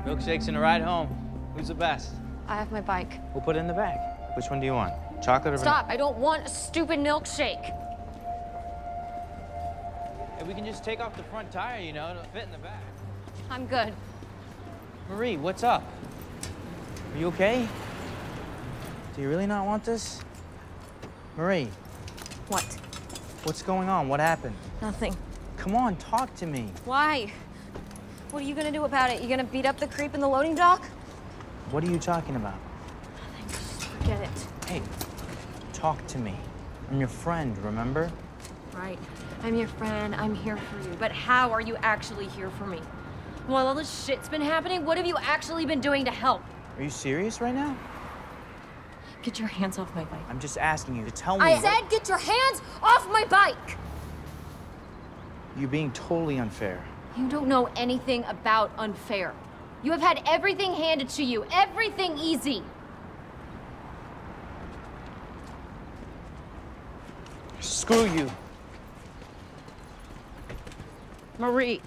Milkshakes and a ride home. Who's the best? I have my bike. We'll put it in the bag. Which one do you want? Chocolate or Stop! I don't want a stupid milkshake. Hey, we can just take off the front tire, you know, it'll fit in the bag. I'm good. Marie, what's up? Are you okay? Do you really not want this? Marie. What? What's going on? What happened? Nothing. Come on, talk to me. Why? What are you gonna do about it? You gonna beat up the creep in the loading dock? What are you talking about? Nothing. Just forget it. Hey, talk to me. I'm your friend, remember? Right. I'm your friend. I'm here for you. But how are you actually here for me? While all this shit's been happening, what have you actually been doing to help? Are you serious right now? Get your hands off my bike. I'm just asking you to tell me. I said get your hands off my bike! You're being totally unfair. You don't know anything about unfair. You have had everything handed to you, everything easy. Screw you. Marie.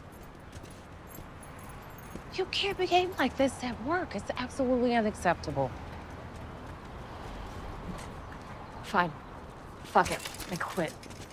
You can't behave like this at work. It's absolutely unacceptable. Fine. Fuck it. I quit.